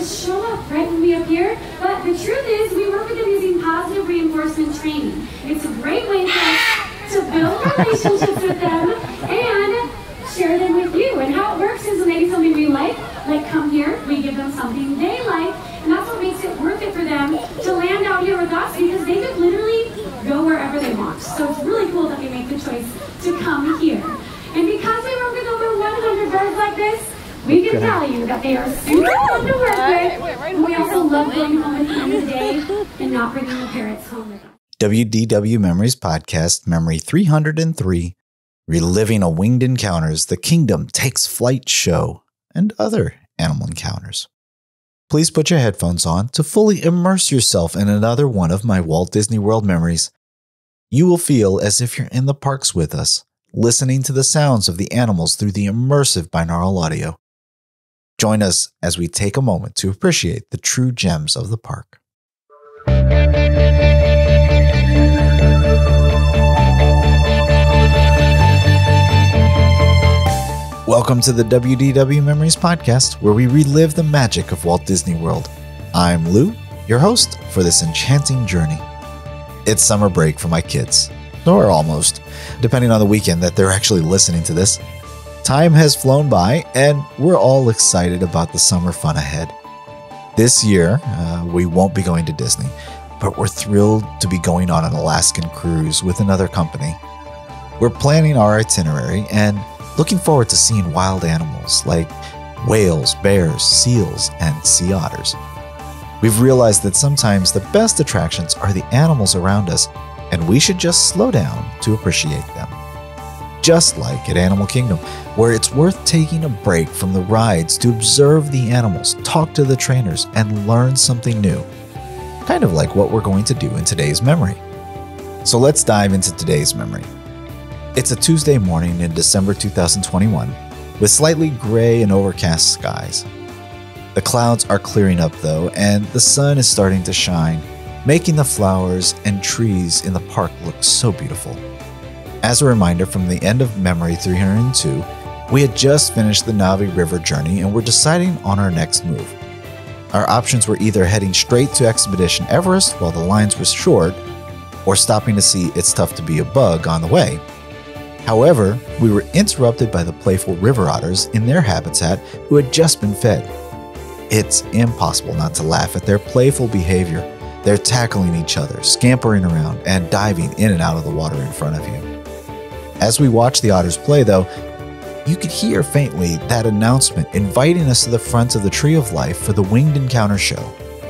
just show up right when we appear. But the truth is, we work with them using positive reinforcement training. It's a great way for us to build relationships with them and share them with you. And how it works is when they do something we like come here, we give them something they like, and that's what makes it worth it for them to land out here with us, because they could literally go wherever they want. So it's really cool that they make the choice to come here. And because we work with over 100 birds like this, we can tell you that they are super fun to work with. And we also love going home at the end of the day and not bringing the parrots home with us. WDW-Memories podcast, Memory 303, Reliving a Winged Encounters, The Kingdom Takes Flight show, and other animal encounters. Please put your headphones on to fully immerse yourself in another one of my Walt Disney World memories. You will feel as if you're in the parks with us, listening to the sounds of the animals through the immersive binaural audio. Join us as we take a moment to appreciate the true gems of the park. Welcome to the WDW Memories podcast, where we relive the magic of Walt Disney World. I'm Lou, your host for this enchanting journey. It's summer break for my kids, or almost, depending on the weekend that they're actually listening to this. Time has flown by, and we're all excited about the summer fun ahead. This year, we won't be going to Disney, but we're thrilled to be going on an Alaskan cruise with another company. We're planning our itinerary and looking forward to seeing wild animals like whales, bears, seals, and sea otters. We've realized that sometimes the best attractions are the animals around us, and we should just slow down to appreciate them. Just like at Animal Kingdom, where it's worth taking a break from the rides to observe the animals, talk to the trainers, and learn something new. Kind of like what we're going to do in today's memory. So let's dive into today's memory. It's a Tuesday morning in December 2021, with slightly gray and overcast skies. The clouds are clearing up though, and the sun is starting to shine, making the flowers and trees in the park look so beautiful. As a reminder from the end of Memory 302, we had just finished the Navi River journey and were deciding on our next move. Our options were either heading straight to Expedition Everest while the lines were short, or stopping to see It's Tough to Be a Bug on the way. However, we were interrupted by the playful river otters in their habitat who had just been fed. It's impossible not to laugh at their playful behavior. They're tackling each other, scampering around, and diving in and out of the water in front of you. As we watched the otters play, though, you could hear faintly that announcement inviting us to the front of the Tree of Life for the Winged Encounter show.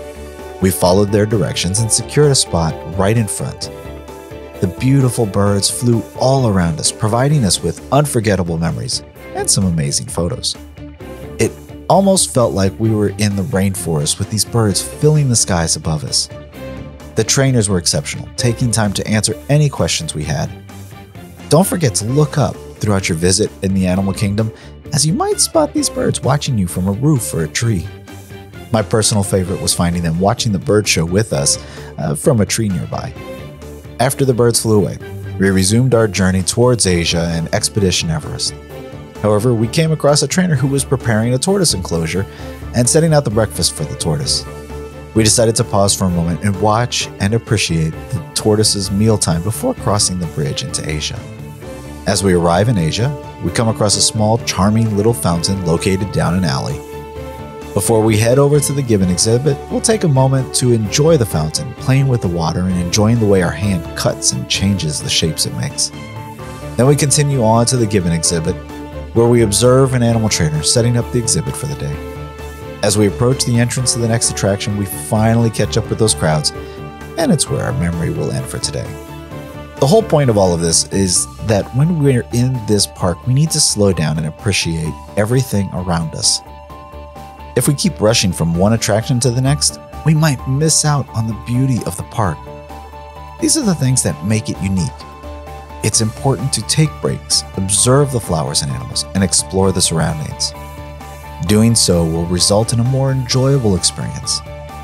We followed their directions and secured a spot right in front. The beautiful birds flew all around us, providing us with unforgettable memories and some amazing photos. It almost felt like we were in the rainforest with these birds filling the skies above us. The trainers were exceptional, taking time to answer any questions we had. Don't forget to look up throughout your visit in the Animal Kingdom, as you might spot these birds watching you from a roof or a tree. My personal favorite was finding them watching the bird show with us from a tree nearby. After the birds flew away, we resumed our journey towards Asia and Expedition Everest. However, we came across a trainer who was preparing a tortoise enclosure and setting out the breakfast for the tortoise. We decided to pause for a moment and watch and appreciate the tortoise's mealtime before crossing the bridge into Asia. As we arrive in Asia, we come across a small, charming little fountain located down an alley. Before we head over to the gibbon exhibit, we'll take a moment to enjoy the fountain, playing with the water and enjoying the way our hand cuts and changes the shapes it makes. Then we continue on to the gibbon exhibit, where we observe an animal trainer setting up the exhibit for the day. As we approach the entrance to the next attraction, we finally catch up with those crowds, and it's where our memory will end for today. The whole point of all of this is that when we're in this park, we need to slow down and appreciate everything around us. If we keep rushing from one attraction to the next, we might miss out on the beauty of the park. These are the things that make it unique. It's important to take breaks, observe the flowers and animals, and explore the surroundings. Doing so will result in a more enjoyable experience.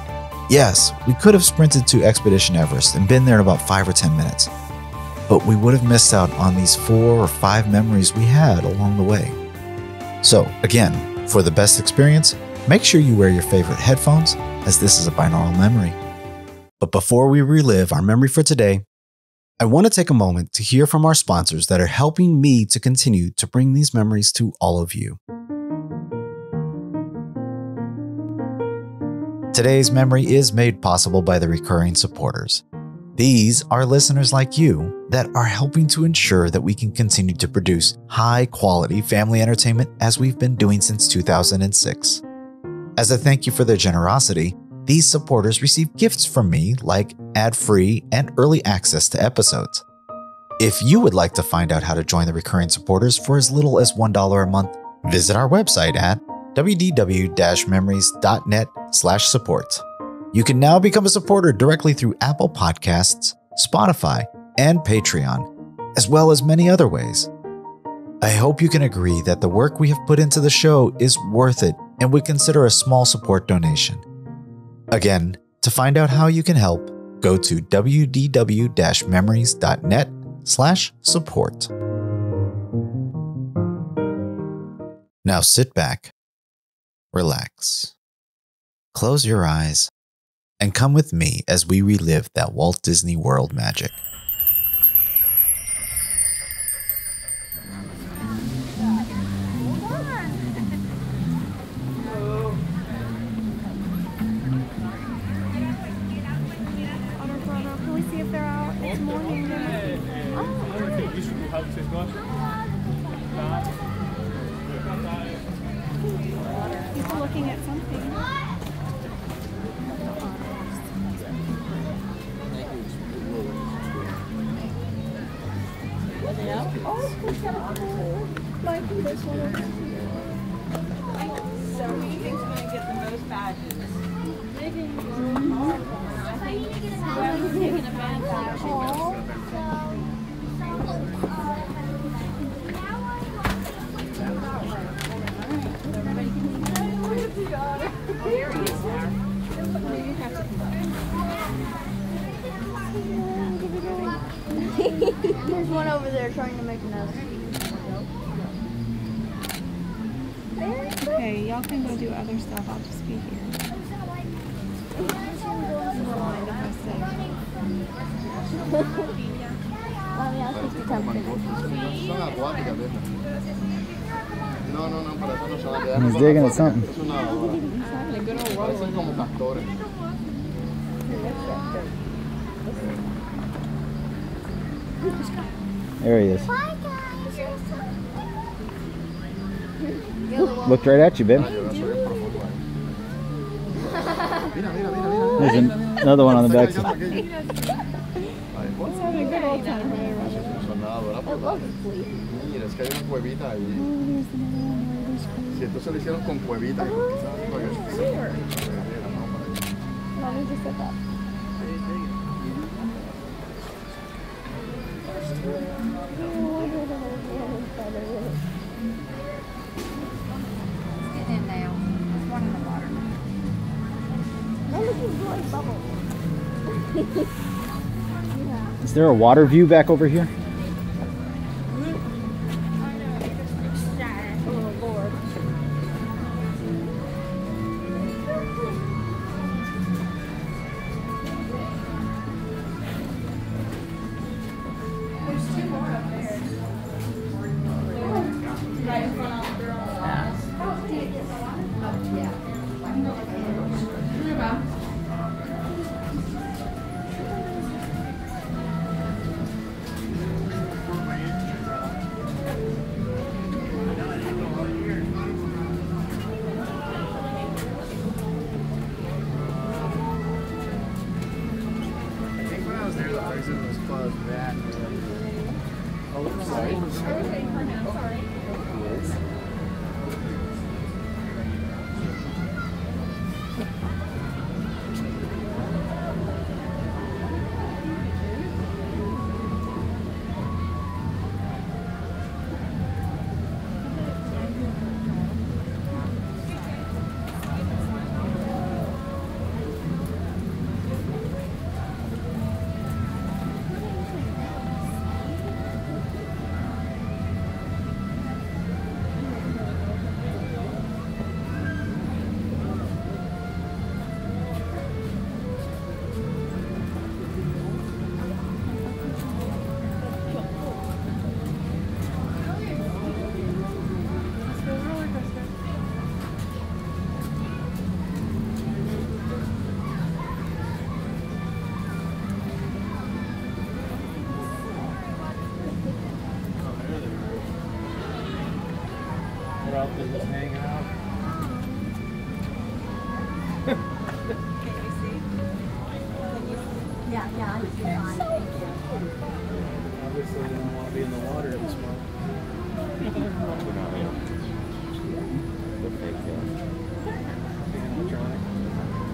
Yes, we could have sprinted to Expedition Everest and been there in about 5 or 10 minutes, but we would have missed out on these 4 or 5 memories we had along the way. So again, for the best experience, Make sure you wear your favorite headphones, as this is a binaural memory. But before we relive our memory for today, I want to take a moment to hear from our sponsors that are helping me to continue to bring these memories to all of you. Today's memory is made possible by the recurring supporters. These are listeners like you that are helping to ensure that we can continue to produce high-quality family entertainment as we've been doing since 2006. As a thank you for their generosity, these supporters receive gifts from me like ad-free and early access to episodes. If you would like to find out how to join the recurring supporters for as little as $1 a month, visit our website at WDW-Memories.net/support. You can now become a supporter directly through Apple Podcasts, Spotify, and Patreon, as well as many other ways. I hope you can agree that the work we have put into the show is worth it and would consider a small support donation. Again, to find out how you can help, go to WDW-Memories.net/support. Now sit back, relax, close your eyes, and come with me as we relive that Walt Disney World magic. Can we see if they're out? It's morning. People looking at something. So who do you think's going to get the most badges? I think whoever's taking a bad badge. There's one over there trying to make a nest. Okay, y'all can go do other stuff. I'll just be here. Never mind if I say. He's digging at something. There he is. Looked right at you, babe. There's another one on the back side. Let's have a good old time. Mira, es que hay una cuevita ahí. Si esto se lo hicieron con cuevitas, quizás para que se Get in now. There's one in the water. Is there a water view back over here?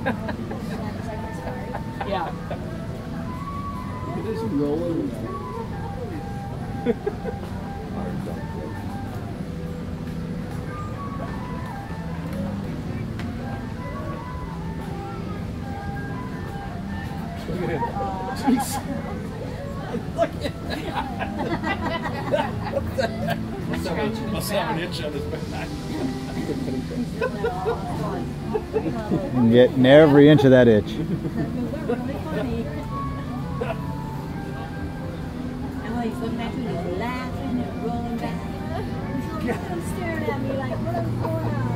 Yeah. It is rolling. Look at him. Jeez. Look at that. Must have an itch on his back. I'm getting every inch of that itch. He's looking at me, he's laughing and rolling back. He's staring at me like, what's going on?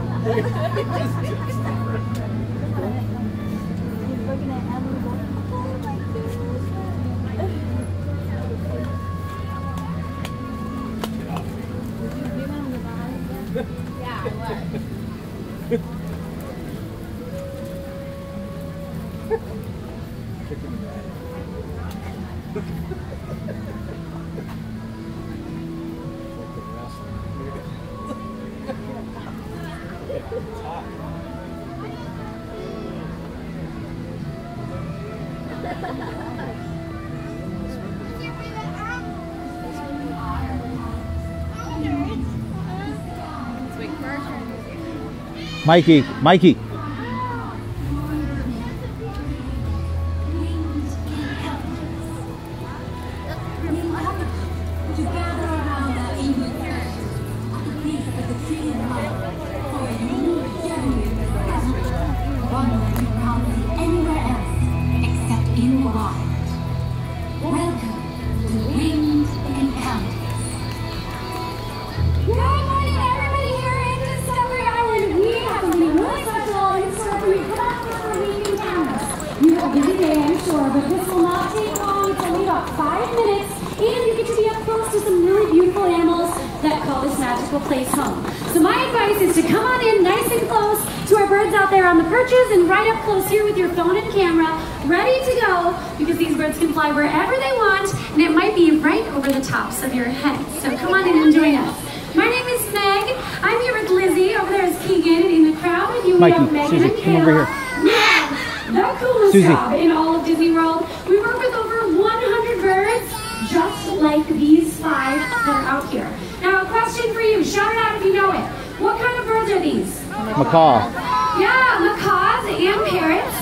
He's looking at Emily going, oh my goodness. Did you give him the body? Yeah, I was. Mikey, Mikey. But this will not take long. It's only about 5 minutes, and you get to be up close to some really beautiful animals that call this magical place home. So my advice is to come on in nice and close to our birds out there on the perches and right up close here with your phone and camera, ready to go, because these birds can fly wherever they want, and it might be right over the tops of your heads. So come on in and join us. My name is Meg. I'm here with Lizzie. Over there is Keegan. And in the crowd with you, we have Megan Susie, and come over Kayla. here. The coolest Susie. job in all of Disney World. We work with over 100 birds, just like these 5 that are out here. Now, a question for you. Shout it out if you know it. What kind of birds are these? Macaw. Yeah, macaws and parrots.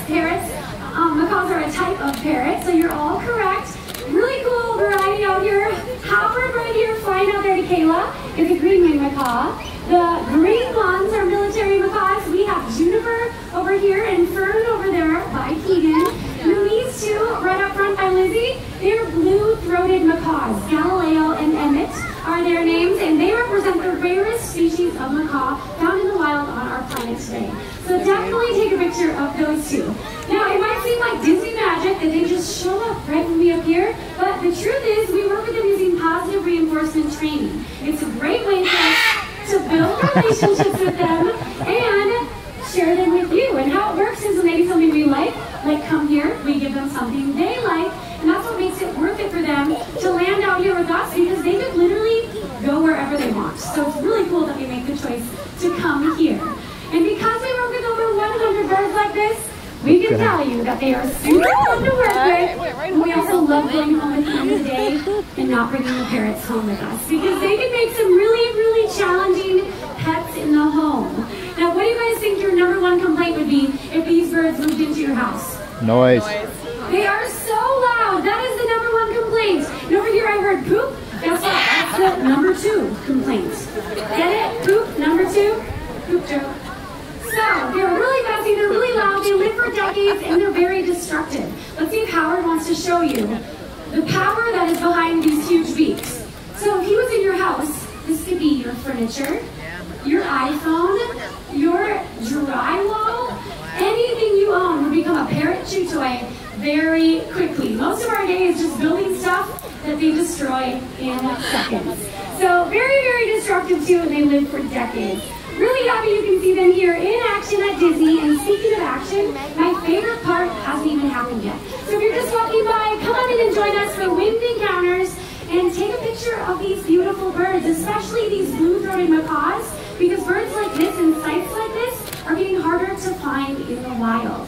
Macaws are a type of parrot, so you're all correct. Really cool variety out here. Howard right here flying out there to Kayla is a green-winged macaw. The green ones are military macaws. We have Juniper over here and Fern over there by Keegan. And then these two right up front by Lizzie, they're blue-throated macaws. Galileo and Emmett are their names, and they represent the rarest species of macaw found in the wild on our planet today. So definitely take a picture of those two. Now, it might seem like Disney magic that they just show up right when we appear, but the truth is we work with them using positive reinforcement training. It's a great way for us to build relationships with them and share them with you. And how it works is when they do something we like come here, we give them something they like, and that's what makes it worth it for them to land out here with us, because they could literally go wherever they want. So it's really cool that we make the choice to come here. And because we work with over 100 birds like this, we can tell you that they are super fun to work with. And we also love going home at the end of the day and not bringing the parrots home with us, because they can make some really, really challenging pets in the home. Now, what do you guys think your #1 complaint would be if these birds moved into your house? Noise. They are so loud. That is the #1 complaint. And over here I heard poop. Guess what? That's the #2 complaint. Get it? Poop, #2. Poop joke. So, they're really messy, they're really loud, they live for decades, and they're very destructive. Let's see if Howard wants to show you the power that is behind these huge beaks. So if he was in your house, this could be your furniture, your iPhone, your drywall, anything you own would become a parrot chew toy very quickly. Most of our day is just building stuff that they destroy in seconds. So very, very destructive too, and they live for decades. Really happy you can see them here in action at Disney. And speaking of action, my favorite part hasn't even happened yet. So if you're just walking by, come on in and join us for Wind Encounters and take a picture of these beautiful birds, especially these blue-throated macaws, because birds like this and sights like this are getting harder to find in the wild.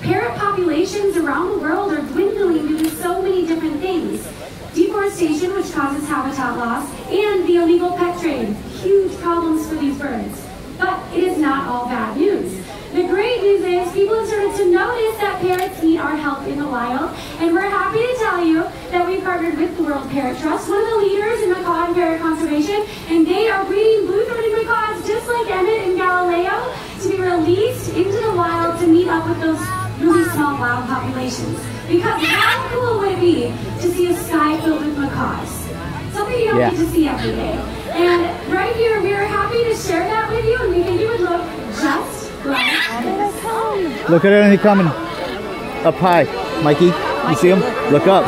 Parrot populations around the world are dwindling due to so many different things. Deforestation, which causes habitat loss, and the illegal pet trade. Huge problems for these birds. But it is not all bad news. The great news is people have started to notice that parrots need our help in the wild, and we're happy to tell you that we partnered with the World Parrot Trust, one of the leaders in macaw and parrot conservation, and they are breeding blue-throated macaws just like Emmett and Galileo to be released into the wild to meet up with those really small wild populations. Because how cool would it be to see a sky filled with macaws? Something you don't get to see every day. And right here, we are happy to share that with you, and we think it would look just like. Look at it, he's coming. Up high. Mikey, you see him? Look up.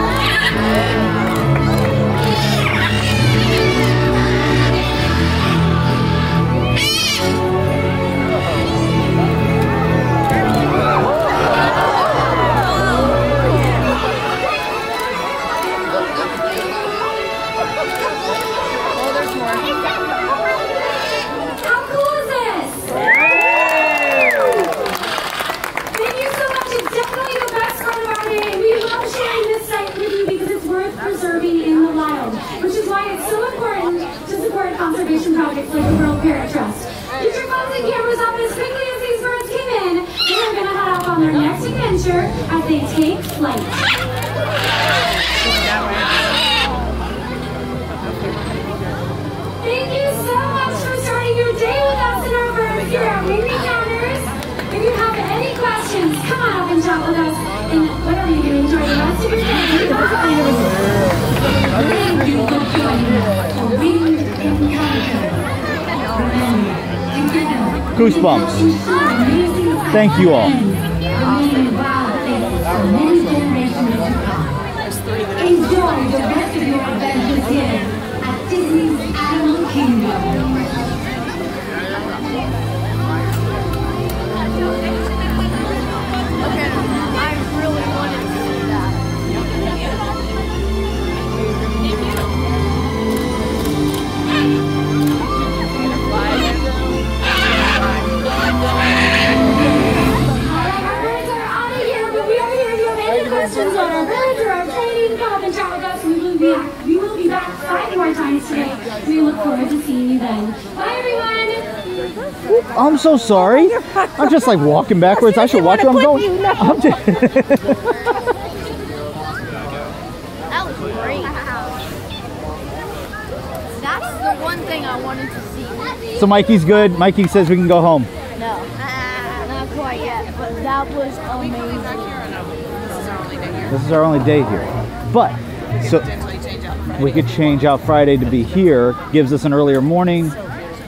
Conservation projects like the World Parrot Trust. Get your phones and cameras up as quickly as these birds came in. They are going to head off on their next adventure as they take flight. Thank you so much for starting your day with us in our birds here at Wing Encounters. If you have any questions, come on up and chat with us. And whatever you do, enjoy the rest of your day. Thank you for joining us for Wing Encounters. Goosebumps. Thank you all. Enjoy the rest of your adventures here at Disney's Animal Kingdom. Questions on our birds or our training, come up and chat with us. We will be back 5 more times today. We look forward to seeing you then. Bye, everyone. I'm so sorry. I'm just like walking backwards. I should watch where I'm going. I'm just That was great. That's the one thing I wanted to see. So Mikey's good. Mikey says we can go home. No, not quite yet, but that was amazing. This is our only day here. But, so we could change out Friday to be here. Gives us an earlier morning. Can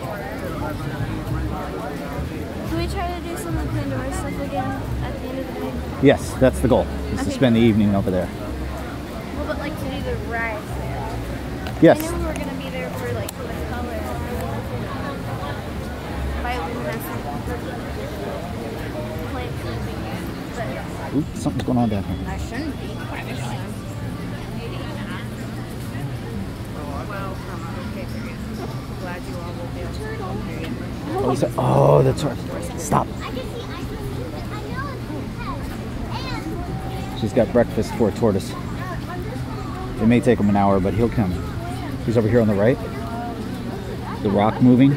we try to do some of the Pandora stuff again at the end of the day? Yes, that's the goal. Is to spend the evening over there. Well, but like to do the rides there. Yes. I knew we were going to be there for like the color. Bioluminescent plants. Oops, something's going on down here. I shouldn't be. Oh, that's right. Stop. She's got breakfast for a tortoise. It may take him an hour, but he'll come. He's over here on the right. The rock moving.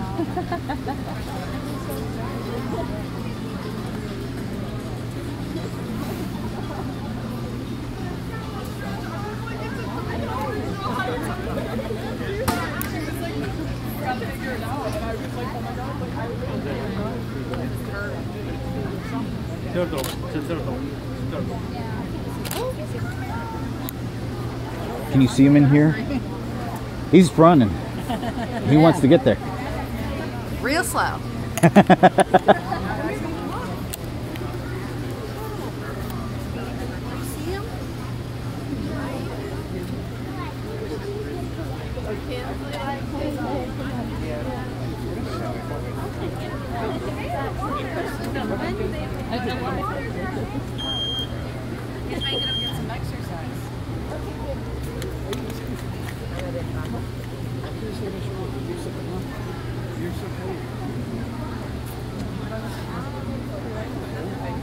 Can you see him in here? He's running. He wants to get there. Real slow.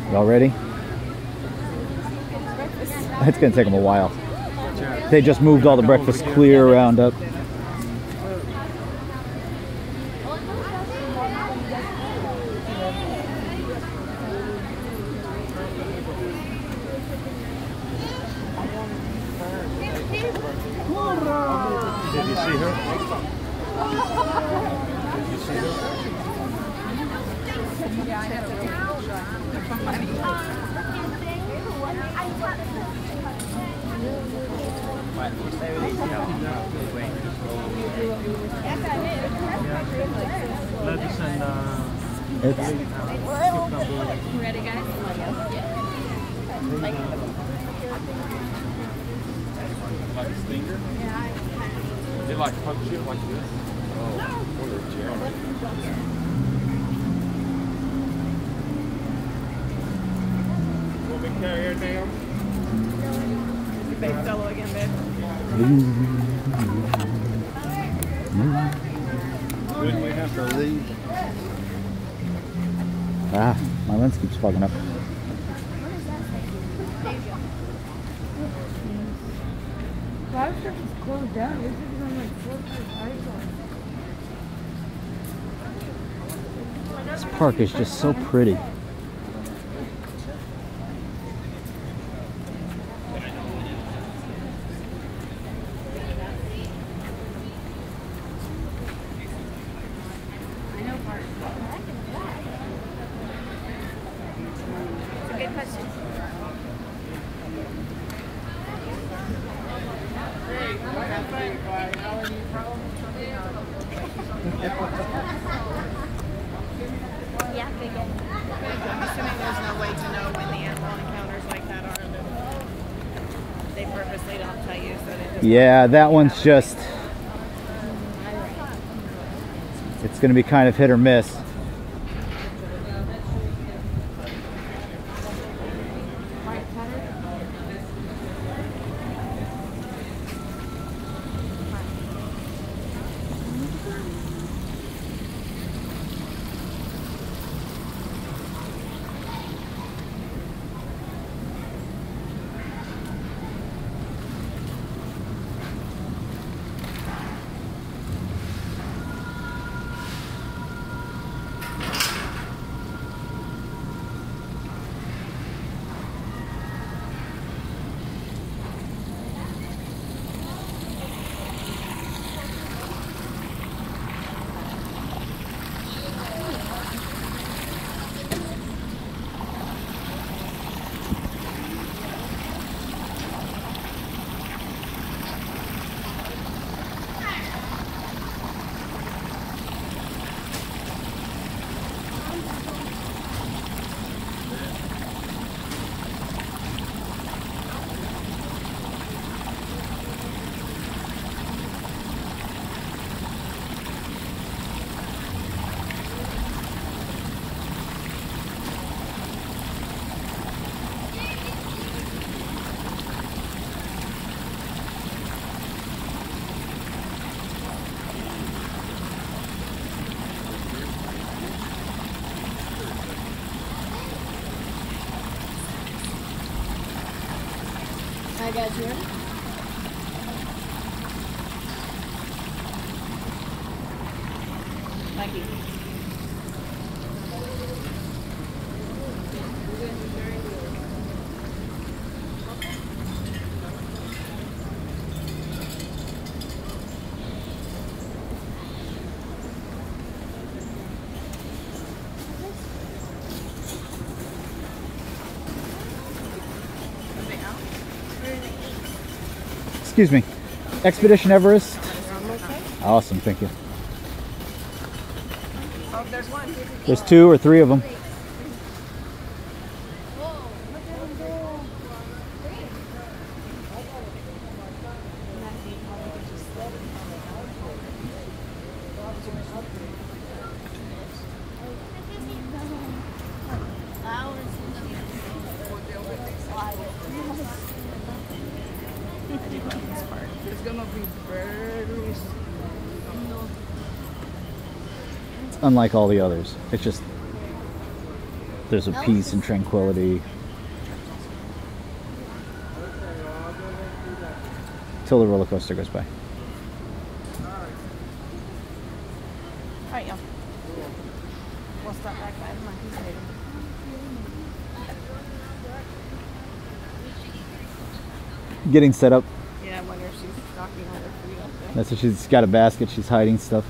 Y'all ready? It's gonna take them a while. They just moved all the breakfast clear around up. Did you see her? Did you see her? Yeah, I had a real shot. Lettuce and Ready, guys? like a stinger? Did it like punch you like this? Oh, what a jam. Want me to carry her down? You big fellow again, babe. When we have to leave. Ah, my lens keeps fogging up. Live stuff is closed down. This is on like 4 or 5 This park is just so pretty. Good question. Yeah, good guess. I'm assuming there's no way to know when the animal encounters like that are. That they purposely don't tell you, so they just. Yeah, that one's just... It's going to be kind of hit or miss. Hi guys, you ready? Thank you. Excuse me. Expedition Everest. Awesome, thank you. Oh, there's one. There's 2 or 3 of them. It's gonna be very. Unlike all the others. It's just There's a peace and tranquility. Till the roller coaster goes by. Alright, y'all. We'll stop back by the monkey later. Getting set up. Yeah, I wonder if she's stocking all her food up there. That's what she's got a basket. She's hiding stuff.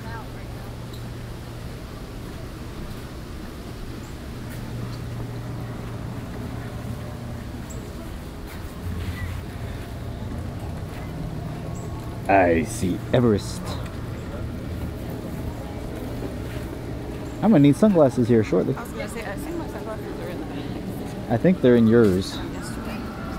I see Everest. I'm gonna need sunglasses here shortly. I was gonna say, I think my sunglasses are in the bag. I think they're in yours. Yesterday.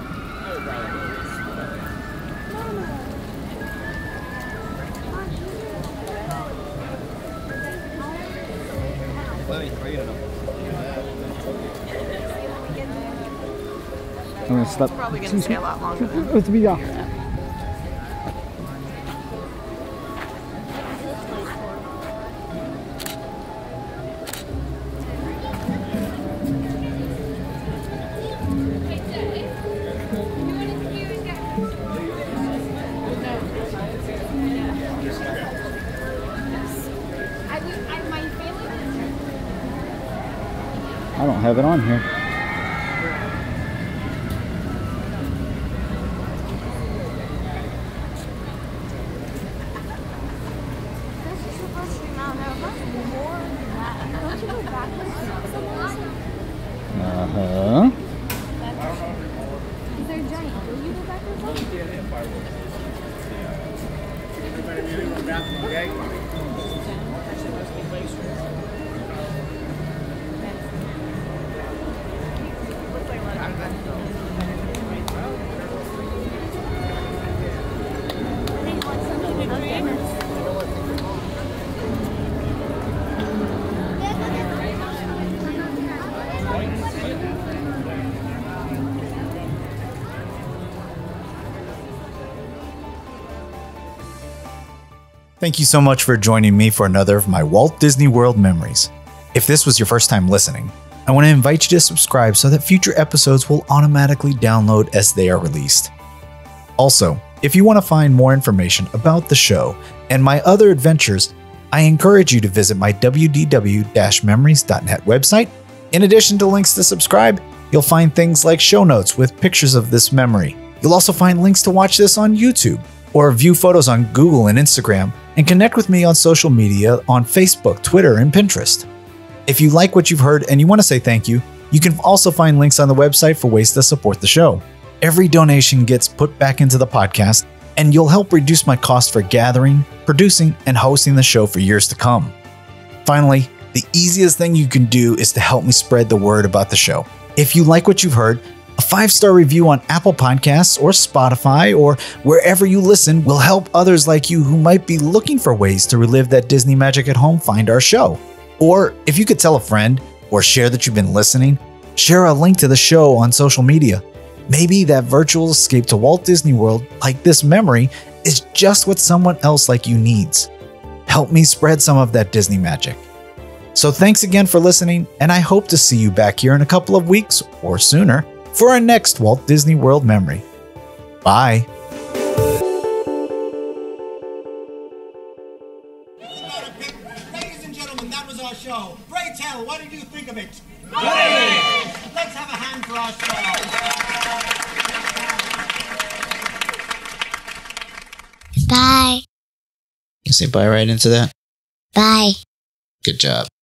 I'm gonna stop. It's probably gonna stay a lot longer than Let's be off. I don't have it on here. Uh-huh. Is there a giant? Will you go backwards? Thank you so much for joining me for another of my Walt Disney World memories. If this was your first time listening, I want to invite you to subscribe so that future episodes will automatically download as they are released. Also, if you want to find more information about the show and my other adventures, I encourage you to visit my WDW-Memories.net website. In addition to links to subscribe, you'll find things like show notes with pictures of this memory. You'll also find links to watch this on YouTube or view photos on Google and Instagram, and connect with me on social media on Facebook, Twitter, and Pinterest. If you like what you've heard and you want to say thank you, you can also find links on the website for ways to support the show. Every donation gets put back into the podcast, and you'll help reduce my cost for gathering, producing, and hosting the show for years to come. Finally, the easiest thing you can do is to help me spread the word about the show. If you like what you've heard, a 5-star review on Apple Podcasts or Spotify or wherever you listen will help others like you who might be looking for ways to relive that Disney magic at home find our show. Or if you could tell a friend or share that you've been listening, share a link to the show on social media. Maybe that virtual escape to Walt Disney World, like this memory, is just what someone else like you needs. Help me spread some of that Disney magic. So thanks again for listening, and I hope to see you back here in a couple of weeks or sooner for our next Walt Disney World memory. Bye. Ladies and gentlemen, that was our show. Pray tell, what did you think of it? Great! Let's have a hand for our show. Bye. You say bye right into that? Bye. Good job.